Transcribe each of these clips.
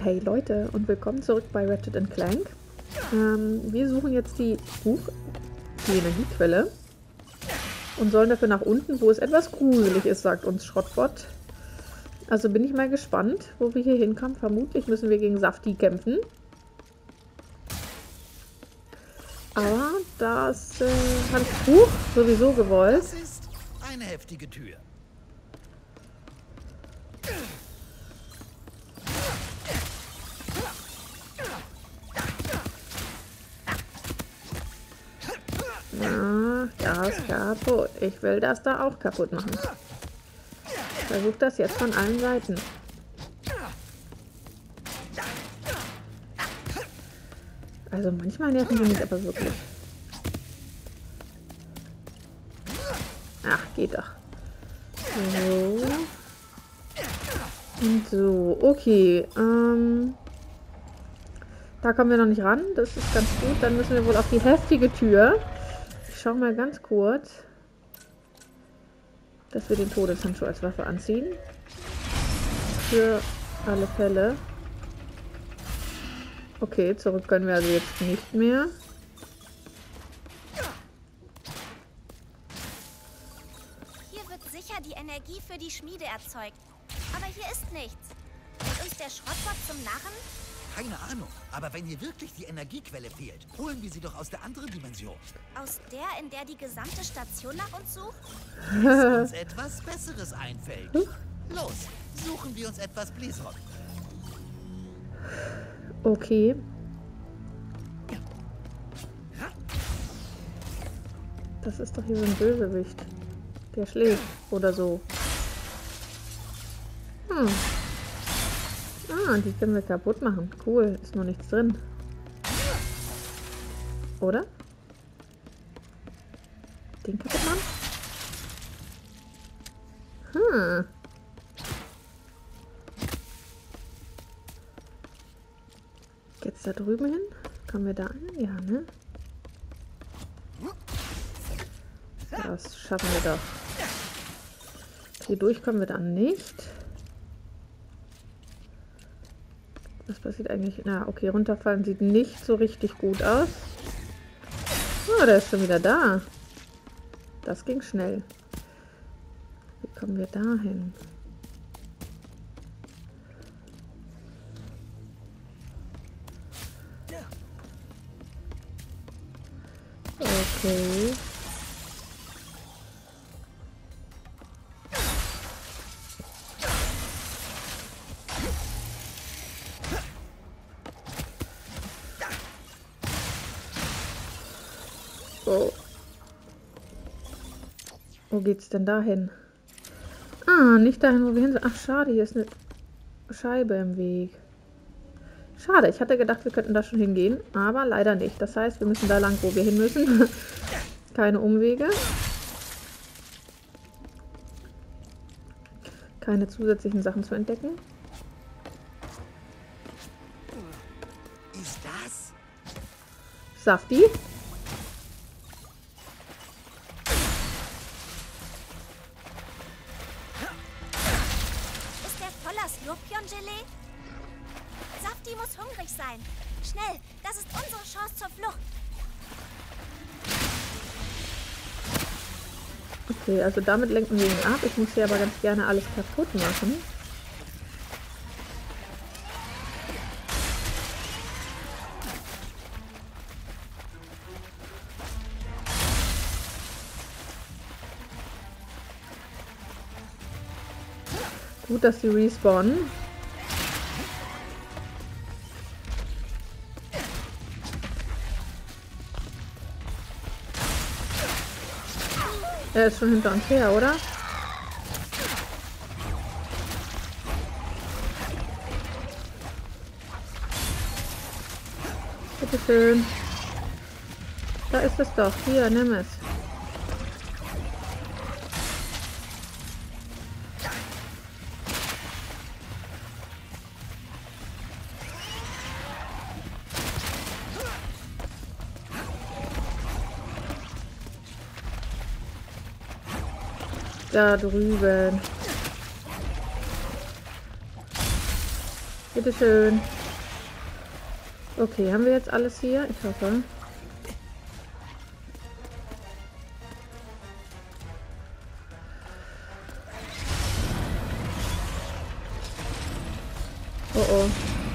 Hey Leute und willkommen zurück bei Ratchet & Clank. Wir suchen jetzt die Energiequelle und sollen dafür nach unten, wo es etwas gruselig ist, sagt uns Schrottbot. Also bin ich mal gespannt, wo wir hier hinkommen. Vermutlich müssen wir gegen Safti kämpfen. Aber das hat ich sowieso gewollt. Das ist eine heftige Tür. Ja, das ist kaputt. Ich will das da auch kaputt machen. Versuch das jetzt von allen Seiten. Also manchmal nerven die mich aber wirklich. Ach, geht doch. So. Und so, okay. Da kommen wir noch nicht ran. Das ist ganz gut. Dann müssen wir wohl auf die heftige Tür. Ich schau mal ganz kurz, dass wir den Todeshandschuh als Waffe anziehen. Für alle Fälle. Okay, zurück können wir also jetzt nicht mehr. Hier wird sicher die Energie für die Schmiede erzeugt. Aber hier ist nichts. Ist uns der Schrottbot zum Narren? Keine Ahnung, aber wenn hier wirklich die Energiequelle fehlt, holen wir sie doch aus der anderen Dimension. Aus der, in der die gesamte Station nach uns sucht? Bis uns etwas Besseres einfällt. Los, suchen wir uns etwas Bläsrock. Okay. Das ist doch hier so ein Bösewicht. Der schläft oder so. Ah, die können wir kaputt machen. Cool, ist noch nichts drin. Oder? Den kaputt machen? Jetzt da drüben hin? Kommen wir da an? Ja, ne? Das schaffen wir doch. Hier durch kommen wir dann nicht. Was passiert eigentlich? Na, okay, runterfallen sieht nicht so richtig gut aus. Oh, der ist schon wieder da. Das ging schnell. Wie kommen wir da hin? Okay. Oh. Wo geht's denn dahin? Ah, nicht dahin, wo wir hin sind. Ach, schade, hier ist eine Scheibe im Weg. Schade, ich hatte gedacht, wir könnten da schon hingehen, aber leider nicht. Das heißt, wir müssen da lang, wo wir hin müssen. Keine Umwege. Keine zusätzlichen Sachen zu entdecken. Ist das? Safti? Ist der voller Slurpion-Gelee? Safti muss hungrig sein. Schnell, das ist unsere Chance zur Flucht. Okay, also damit lenken wir ihn ab. Ich muss hier aber ganz gerne alles kaputt machen. Gut, dass sie respawnen. Er ist schon hinter uns her, oder? Bitte schön. Da ist es doch. Hier, nimm es. Da drüben. Bitteschön. Okay, haben wir jetzt alles hier? Ich hoffe. Oh oh.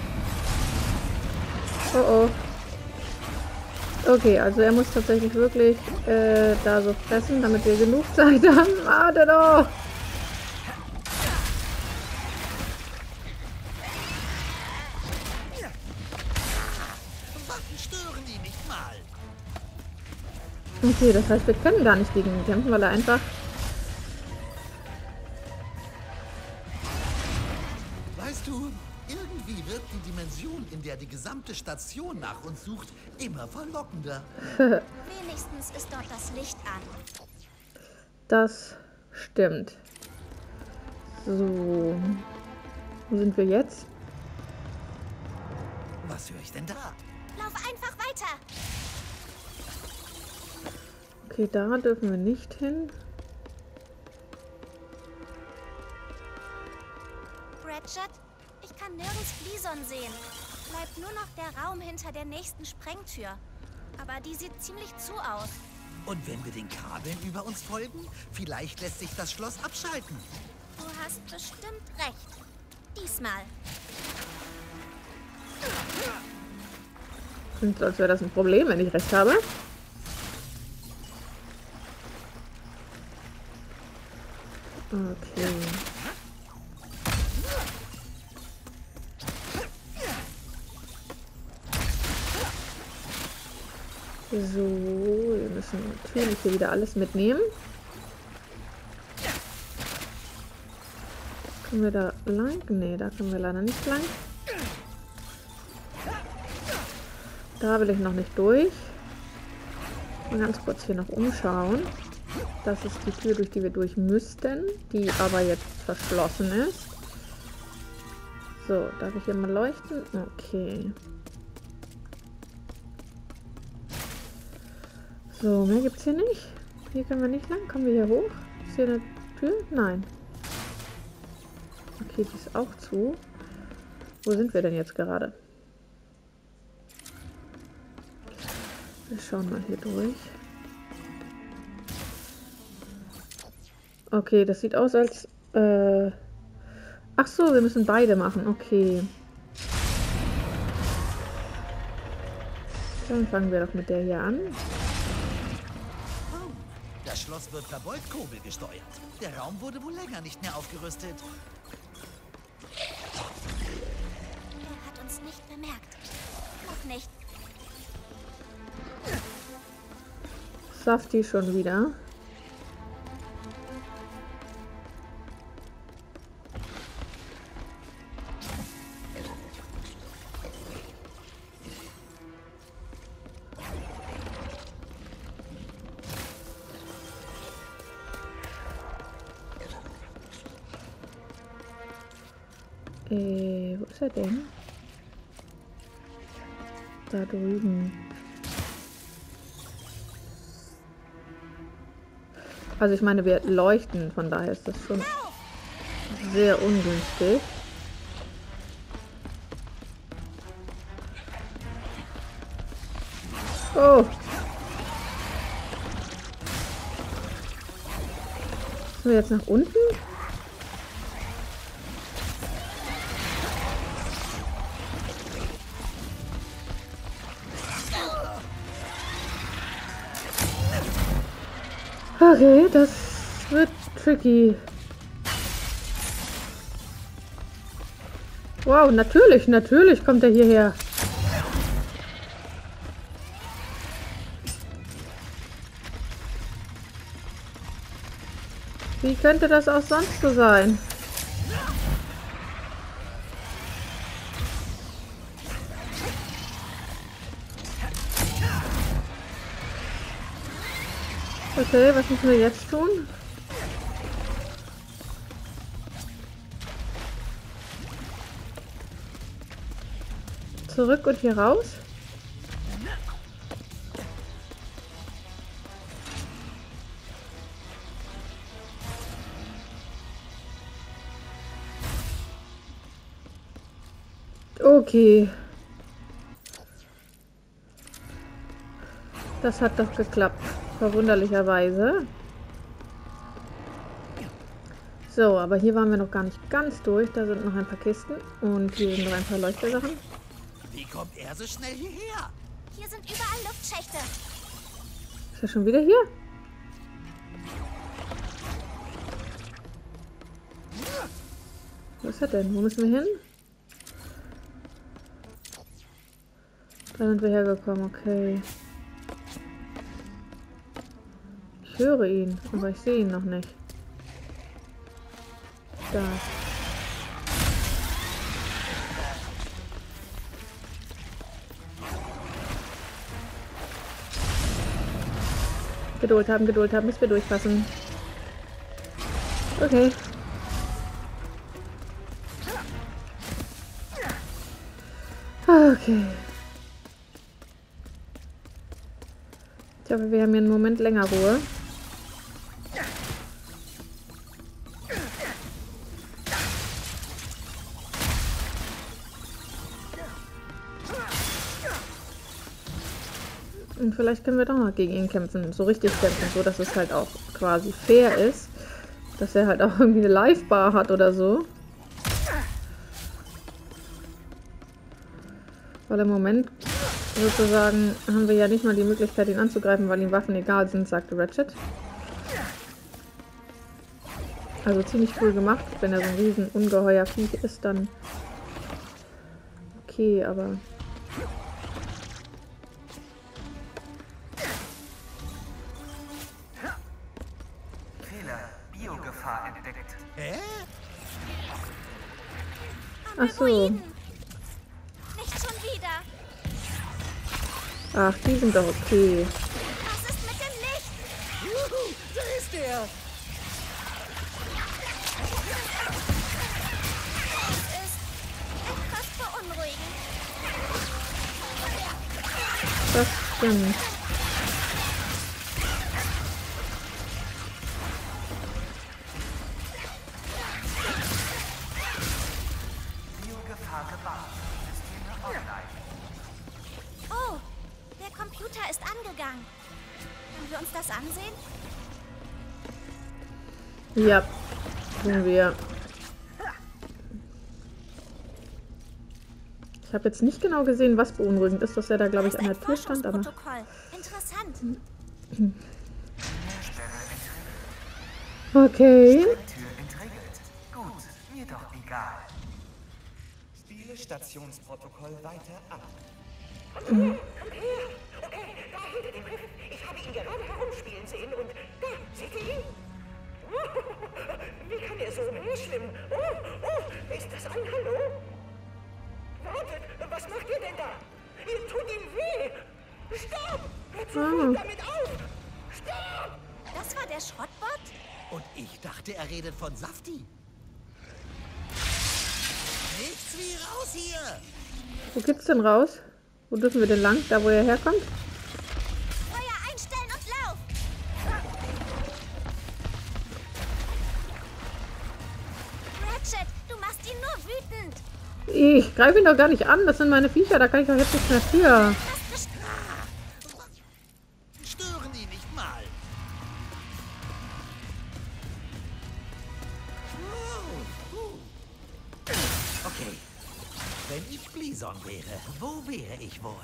Oh oh. Okay, also er muss tatsächlich wirklich da so fressen, damit wir genug Zeit haben. Warte doch! Waffen stören die nicht mal. Okay, das heißt, wir können gar nicht gegen ihn kämpfen, weil er einfach... Weißt du, irgendwie wird die Dimension, in der die gesamte Station nach uns sucht, immer verlockender. Wenigstens ist dort das Licht an. Das stimmt. So. Wo sind wir jetzt? Was höre ich denn da? Lauf einfach weiter. Okay, da dürfen wir nicht hin. Ratchet, ich kann nirgends Blison sehen. Bleibt nur noch der Raum hinter der nächsten Sprengtür. Aber die sieht ziemlich zu aus. Und wenn wir den Kabeln über uns folgen, vielleicht lässt sich das Schloss abschalten. Du hast bestimmt recht. Diesmal. Klingt, als wäre das ein Problem, wenn ich recht habe. Okay. So, wir müssen natürlich hier wieder alles mitnehmen. Können wir da lang? Nee, da können wir leider nicht lang. Da will ich noch nicht durch. Mal ganz kurz hier noch umschauen. Das ist die Tür, durch die wir durch müssten, die aber jetzt verschlossen ist. So, darf ich hier mal leuchten? Okay. So, mehr gibt's hier nicht. Hier können wir nicht lang. Kommen wir hier hoch? Ist hier eine Tür? Nein. Okay, die ist auch zu. Wo sind wir denn jetzt gerade? Wir schauen mal hier durch. Okay, das sieht aus als... Ach so, wir müssen beide machen. Okay. Dann fangen wir doch mit der hier an. Das Schloss wird per Boltkurbel gesteuert. Der Raum wurde wohl länger nicht mehr aufgerüstet. Er hat uns nicht bemerkt. Noch nicht. Safti schon wieder. Wo ist er denn? Da drüben. Also ich meine, wir leuchten, von daher ist das schon sehr ungünstig. Oh! Sind wir jetzt nach unten? Okay, das wird tricky. Wow, natürlich kommt er hierher. Wie könnte das auch sonst so sein? Okay, was müssen wir jetzt tun? Zurück und hier raus? Okay. Das hat doch geklappt. Verwunderlicherweise. So, aber hier waren wir noch gar nicht ganz durch. Da sind noch ein paar Kisten. Und hier sind noch ein paar Leuchtersachen. Wie kommt er so schnell hierher? Hier sind überall Luftschächte. Ist er schon wieder hier? Wo ist er denn? Wo müssen wir hin? Da sind wir hergekommen, okay. Ich höre ihn, aber ich sehe ihn noch nicht. Da. Geduld haben, bis wir durchpassen. Okay. Okay. Ich hoffe, wir haben hier einen Moment länger Ruhe. Und vielleicht können wir doch noch gegen ihn kämpfen. So richtig kämpfen, so dass es halt auch quasi fair ist. Dass er halt auch irgendwie eine Live-Bar hat oder so. Weil im Moment sozusagen haben wir ja nicht mal die Möglichkeit, ihn anzugreifen, weil ihm Waffen egal sind, sagte Ratchet. Also ziemlich cool gemacht. Wenn er so ein riesen ungeheuer Viech ist, dann okay, aber... Biogefahr entdeckt. Hä? Ach so. Nicht schon wieder. Ach, die sind doch okay. Was ist mit dem Licht? Juhu, da ist er. Es ist etwas beunruhigend. Das stimmt. Biogefahr gebannt. Systeme online. Oh, der Computer ist angegangen. Können wir uns das ansehen? Ja, tun wir. Ich habe jetzt nicht genau gesehen, was beunruhigend ist, dass er da, glaube ich, an der Tür stand, aber... Forschungsprotokoll. Interessant. Okay. Tür entriegelt. Gut, mir doch egal. Spiele Stationsprotokoll weiter ab. Kommt her! Okay, da hinter dem Griff. Ich habe ihn gerade herumspielen sehen und da, seht ihr ihn? Wie kann er so umherschwimmen? Oh, ist das ein Hallo? Wartet, was macht ihr denn da? Ihr tut ihm weh! Stopp! Hört sofort damit auf! Stopp! Das war der Schrottbot? Und ich dachte, er redet von Safti. Nichts wie raus hier! Wo geht's denn raus? Wo dürfen wir denn lang? Da, wo er herkommt? Feuer einstellen und lauf! Ratchet, du machst ihn nur wütend. Ich greife ihn doch gar nicht an. Das sind meine Viecher. Da kann ich doch jetzt nicht mehr für. Stören ihn nicht mal! Okay. Wenn ich Blison wäre, wo wäre ich wohl?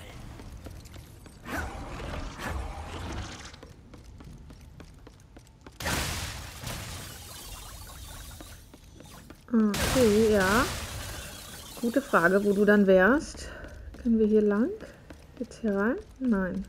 Okay, ja. Gute Frage, wo du dann wärst. Können wir hier lang? Geht's hier rein? Nein.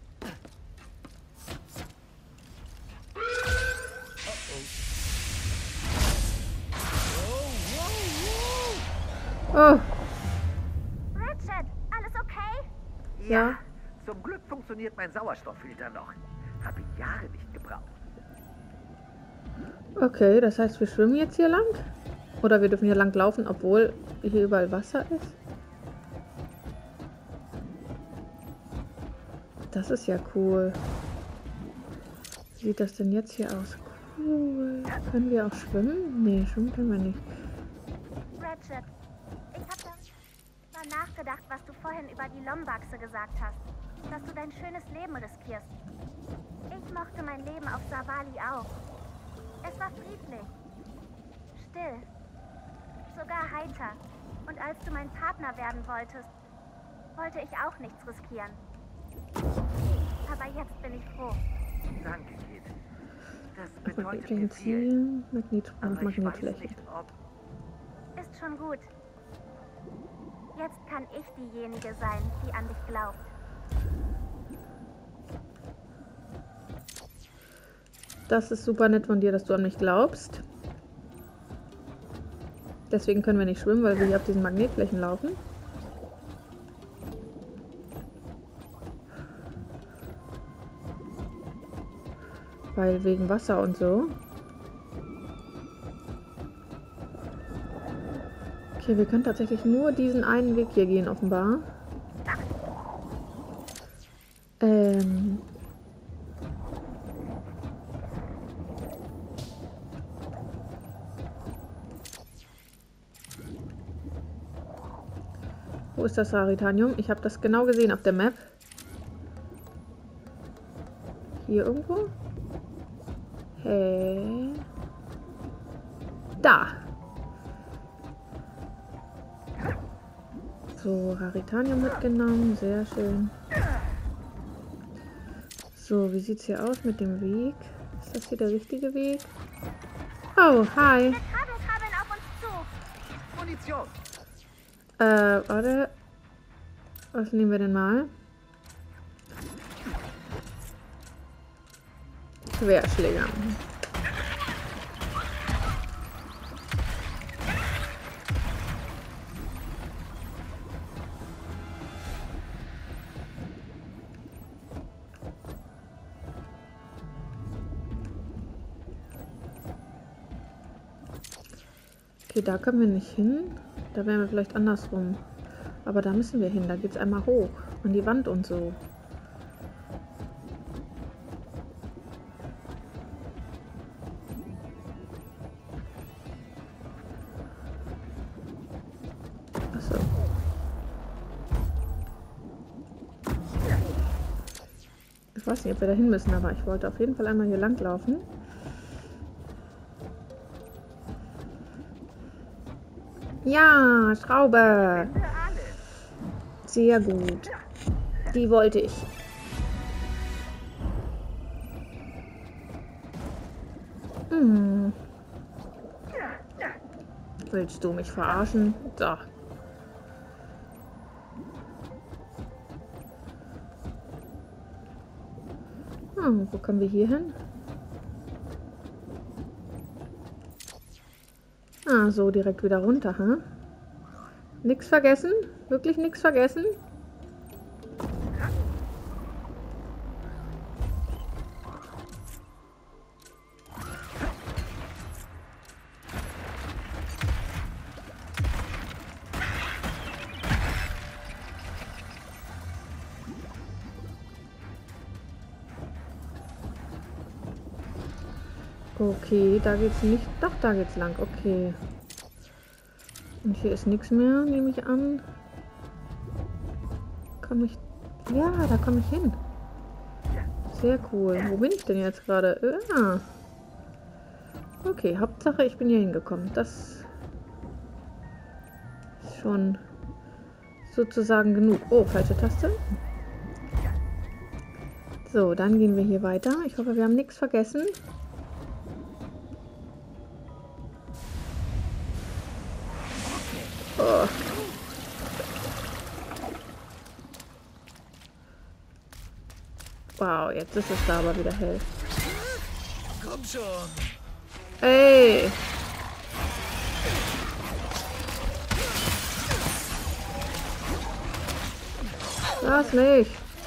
Oh, Ratchet, alles okay? ja. Zum Glück funktioniert mein Sauerstofffilter noch. Habe ich Jahre nicht gebraucht. Okay, das heißt, wir schwimmen jetzt hier lang? Oder wir dürfen hier lang laufen, obwohl hier überall Wasser ist? Das ist ja cool. Wie sieht das denn jetzt hier aus? Cool. Können wir auch schwimmen? Nee, schwimmen können wir nicht. Ratchet, ich habe darüber nachgedacht, was du vorhin über die Lombaxe gesagt hast. Dass du dein schönes Leben riskierst. Ich mochte mein Leben auf Savali auch. Es war friedlich. Still. Sogar heiter. Und als du mein Partner werden wolltest, wollte ich auch nichts riskieren. Aber jetzt bin ich froh. Danke, Kit. Das bedeutet Magnetflächen mir viel. zielen, Aber ich weiß Magnetfläche. nicht, ob... Ist schon gut. Jetzt kann ich diejenige sein, die an dich glaubt. Das ist super nett von dir, dass du an mich glaubst. Deswegen können wir nicht schwimmen, weil wir hier auf diesen Magnetflächen laufen. Weil wegen Wasser und so. Okay, wir können tatsächlich nur diesen einen Weg hier gehen, offenbar. Wo ist das Raritanium? Ich habe das genau gesehen auf der Map. Hier irgendwo? Hey. Da. So, Raritanium mitgenommen. Sehr schön. So, wie sieht es hier aus mit dem Weg? Ist das hier der richtige Weg? Oh, hi. Krabbeln auf uns zu. Munition! Warte. Was nehmen wir denn mal? Querschläger. Okay, da können wir nicht hin. Da wären wir vielleicht andersrum. Aber da müssen wir hin. Da geht es einmal hoch. An die Wand und so. Achso. Ich weiß nicht, ob wir da hin müssen, aber ich wollte auf jeden Fall einmal hier lang laufen. Ja, Schraube. Sehr gut. Die wollte ich. Willst du mich verarschen? So. Wo kommen wir hier hin? Ah, so direkt wieder runter, hm? Nix vergessen? Wirklich nichts vergessen? Okay, da geht's nicht. Doch, da geht's lang. Okay. Und hier ist nichts mehr, nehme ich an. Komme ich... Ja, da komme ich hin. Sehr cool. Wo bin ich denn jetzt gerade? Ah. Okay, Hauptsache ich bin hier hingekommen. Das ist schon sozusagen genug. Oh, falsche Taste. So, dann gehen wir hier weiter. Ich hoffe, wir haben nichts vergessen. Oh. Wow, jetzt ist es da aber wieder hell. Komm schon. Ey! Lass mich!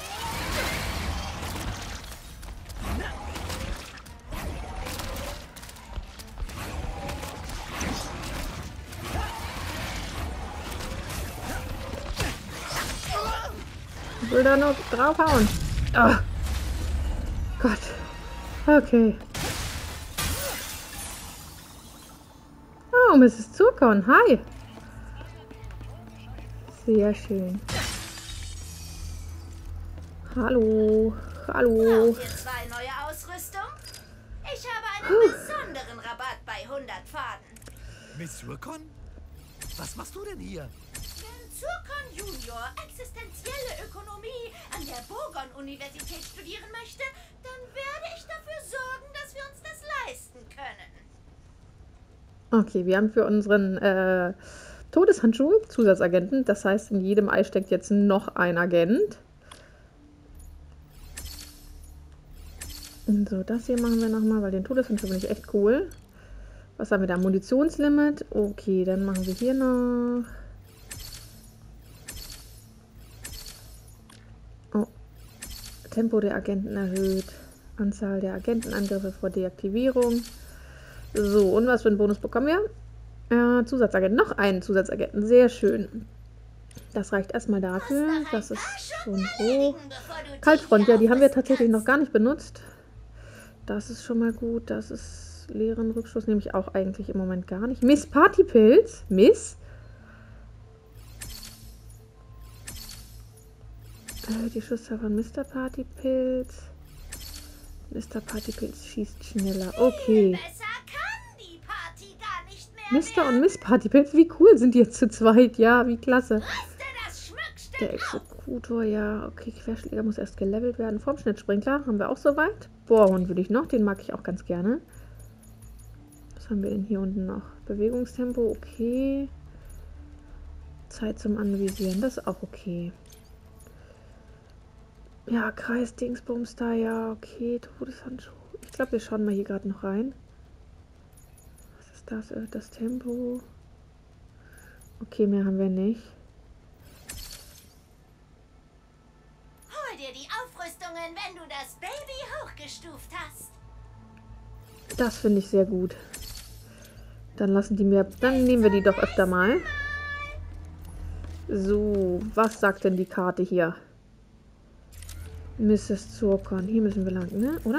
Ich will da noch draufhauen. Oh. Gott. Okay. Oh, Mrs. Zurkon. Hi. Sehr schön. Hallo. Hallo. Braucht ihr 2 neue Ausrüstung? Ich habe einen besonderen Rabatt bei 100 Faden. Miss Surkon? Was machst du denn hier? Wenn Surkon Junior existenzielle Ökonomie an der Bogon-Universität studieren möchte, dann werde ich dafür sorgen, dass wir uns das leisten können. Okay, wir haben für unseren Todeshandschuh Zusatzagenten. Das heißt, in jedem Ei steckt jetzt noch ein Agent. Und so, das hier machen wir nochmal, weil den Todeshandschuh finde ich echt cool. Was haben wir da? Munitionslimit. Okay, dann machen wir hier noch... Oh. Tempo der Agenten erhöht. Anzahl der Agentenangriffe vor Deaktivierung. So, und was für einen Bonus bekommen wir? Zusatzagent. Noch einen Zusatzagenten. Sehr schön. Das reicht erstmal dafür. Das ist schon so. Kaltfront, ja, die haben wir tatsächlich noch gar nicht benutzt. Das ist schon mal gut. Das ist leeren Rückstoß, nehme ich auch eigentlich im Moment gar nicht. Miss Partypilz. Miss? Die Schusszahl von Mr. Partypilz. Mr. Partypilz schießt schneller. Okay. Mr. und Miss Partypilz, wie cool sind die jetzt zu zweit? Ja, wie klasse. Der Exekutor, ja, okay, Querschläger muss erst gelevelt werden. Formschnittsprinkler haben wir auch soweit. Bohrhund würde ich noch, den mag ich auch ganz gerne. Was haben wir denn hier unten noch? Bewegungstempo, okay. Zeit zum Anvisieren, das ist auch okay. Ja, Kreis-Dingsbums da, ja, okay. Todeshandschuh. Ich glaube, wir schauen mal hier gerade noch rein. Was ist das? Das Tempo. Okay, mehr haben wir nicht. Hol dir die Aufrüstungen, wenn du das Baby hochgestuft hast. Das finde ich sehr gut. Dann lassen die mir. Dann nehmen wir die doch öfter mal. So, was sagt denn die Karte hier? Mrs. Surkon. Hier müssen wir lang, ne? Oder?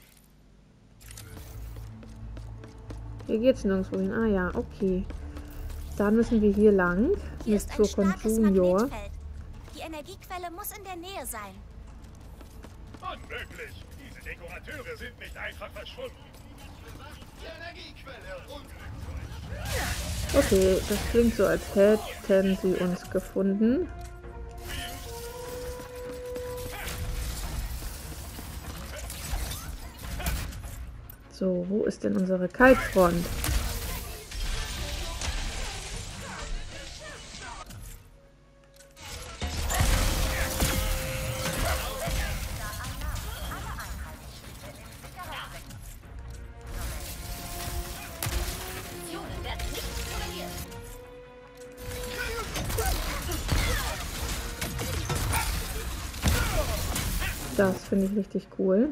Hier geht's nirgendwo hin. Ah ja, okay. Dann müssen wir hier lang. Miss Surkon Junior. Die Energiequelle muss in der Nähe sein. Unmöglich! Diese Dekorateure sind nicht einfach verschwunden. Die Energiequelle unglücklich. Okay, das klingt so, als hätten sie uns gefunden. So, wo ist denn unsere Kaltfront? Das finde ich richtig cool.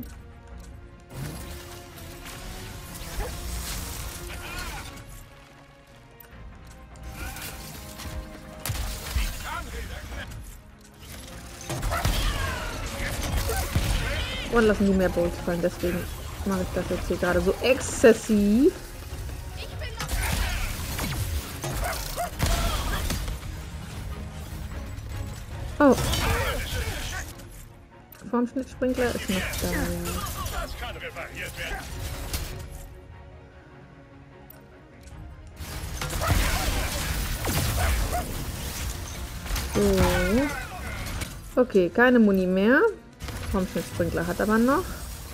Und lassen die mehr Bolts fallen, deswegen mache ich das jetzt hier gerade so exzessiv. Oh. Formschnittsprinkler ist noch da, ja. Das kann repariert werden. So. Okay, keine Muni mehr. Formschnittsprinkler hat aber noch.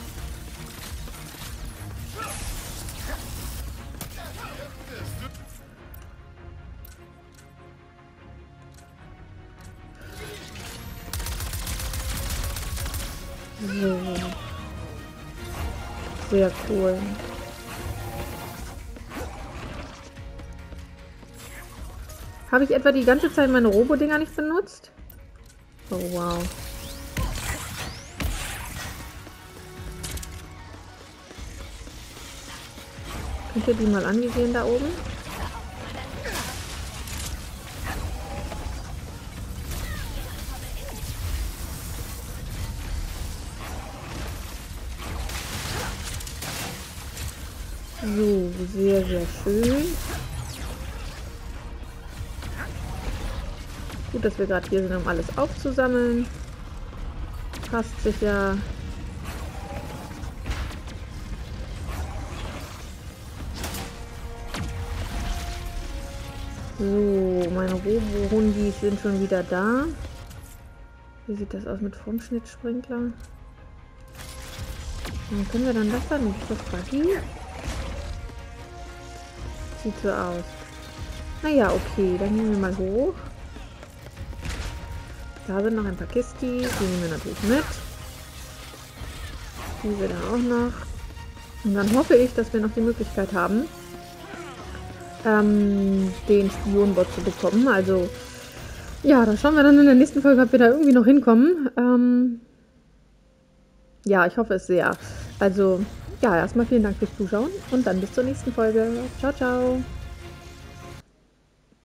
So. Sehr cool. Habe ich etwa die ganze Zeit meine Robo-Dinger nicht benutzt? Oh, wow. Könnt ihr die mal anvisieren da oben? So, sehr, sehr schön. Gut, dass wir gerade hier sind, um alles aufzusammeln. Passt sich ja. So, meine Robo-Hundis sind schon wieder da. Wie sieht das aus mit Formschnittsprinkler? Dann können wir dann das dann nicht. Das Buggy? Sieht so aus. Naja, okay, dann gehen wir mal hoch. Da sind noch ein paar Kistis, die nehmen wir natürlich mit. Diese dann auch noch. Und dann hoffe ich, dass wir noch die Möglichkeit haben, den Spionbot zu bekommen. Also, ja, da schauen wir dann in der nächsten Folge, ob wir da irgendwie noch hinkommen. Ja, ich hoffe es sehr. Also, ja, erstmal vielen Dank fürs Zuschauen und dann bis zur nächsten Folge. Ciao, ciao.